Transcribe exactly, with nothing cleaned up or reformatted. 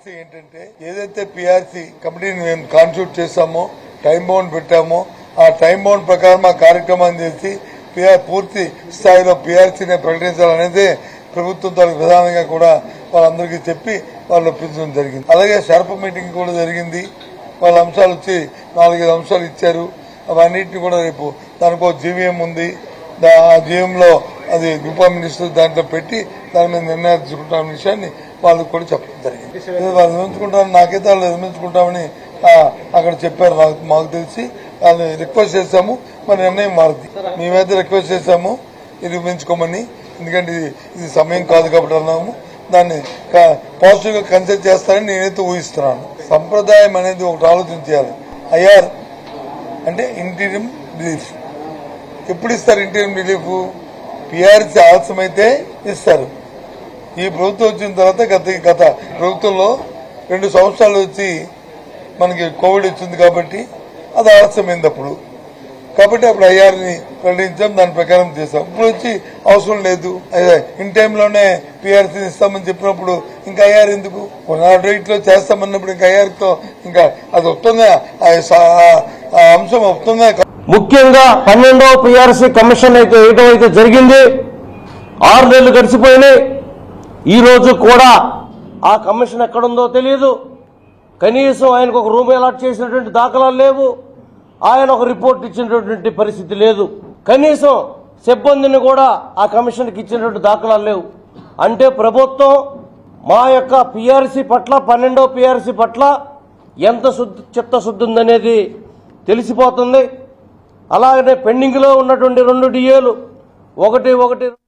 Policy ఏంటంటే ఏదైతే PRC కమిటీని మేము కాన్స్టిట్యూట్ చేశామో టైం బౌండ్ పెట్టామో ఆ టైం బౌండ్ ప్రకారం ఆ కార్యక్రమాన్ని చేసి పూర్తి స్థాయిలో పిఆర్సీని ప్రకటించాలనేదే ప్రభుత్వం తాలూకు విధానంగా కూడా వాళ్ళందరికీ చెప్పి వాళ్ళు ఒప్పించడం జరిగింది. అలాగే షర్ప్ మీటింగ్ కూడా జరిగింది. వాళ్ళ అంశాలు వచ్చి నాలుగైదు అంశాలు ఇచ్చారు. అవన్నింటినీ కూడా రేపు దానికో జీవీఎం ఉంది. ఆ జీవీఎంలో అది ఉప మినిస్టర్ దాంట్లో పెట్టి దాని మీద నిర్ణయాలు తీసుకుంటామనే విషయాన్ని వాళ్ళకి కూడా చెప్పడం జరిగింది. వాళ్ళు నిర్మించుకుంటామని నాకైతే వాళ్ళు నిర్మించుకుంటామని అక్కడ చెప్పారు. మాకు తెలిసి వాళ్ళు రిక్వెస్ట్ చేశాము. మరి నిర్ణయం మారుతుంది. మేమైతే రిక్వెస్ట్ చేశాము నిర్మించుకోమని. ఎందుకంటే ఇది ఇది సమయం కాదు కాబట్టి అన్నాము. దాన్ని పాజిటివ్ గా కన్సిడర్ చేస్తారని నేనైతే ఊహిస్తున్నాను. సంప్రదాయం అనేది ఒకటి ఆలోచించాలి. ఐఆర్ అంటే ఇంటీరియం రిలీఫ్ ఎప్పుడు ఇస్తారు? ఇంటీరియం రిలీఫ్ పిఆర్సీ ఆలస్యం అయితే ఇస్తారు. ఈ ప్రభుత్వం వచ్చిన తర్వాత గత గత ప్రభుత్వంలో రెండు సంవత్సరాలు వచ్చి మనకి కోవిడ్ వచ్చింది కాబట్టి అది ఆలస్యమైంది అప్పుడు. కాబట్టి అప్పుడు ఐఆర్ని ప్రకటించాం, దాని ప్రకారం చేశాం. ఇప్పుడు వచ్చి అవసరం లేదు, ఇన్ టైంలోనే పిఆర్సీని ఇస్తామని చెప్పినప్పుడు ఇంకా ఐఆర్ ఎందుకు? రేట్లో చేస్తామన్నప్పుడు ఇంకా ఐఆర్తో ఇంకా అది వస్తుందా? ఆ అంశం వస్తుందా? ముఖ్యంగా పన్నెండవ పిఆర్సీ కమిషన్ అయితే వేయడం అయితే జరిగింది. ఆరు నెలలు గడిచిపోయినాయి. ఈ రోజు కూడా ఆ కమిషన్ ఎక్కడుందో తెలియదు. కనీసం ఆయనకు ఒక రూమ్ అలాట్ చేసినటువంటి దాఖలాలు లేవు. ఆయన ఒక రిపోర్ట్ ఇచ్చినటువంటి పరిస్థితి లేదు. కనీసం సిబ్బందిని కూడా ఆ కమిషన్కి ఇచ్చినటువంటి దాఖలాలు లేవు. అంటే ప్రభుత్వం మా యొక్క పిఆర్సీ పట్ల పన్నెండవ పిఆర్సీ పట్ల ఎంత చిత్తశుద్ధి ఉందనేది తెలిసిపోతుంది. అలాగనే పెండింగ్లో ఉన్నటువంటి రెండు డిఏలు ఒకటి ఒకటి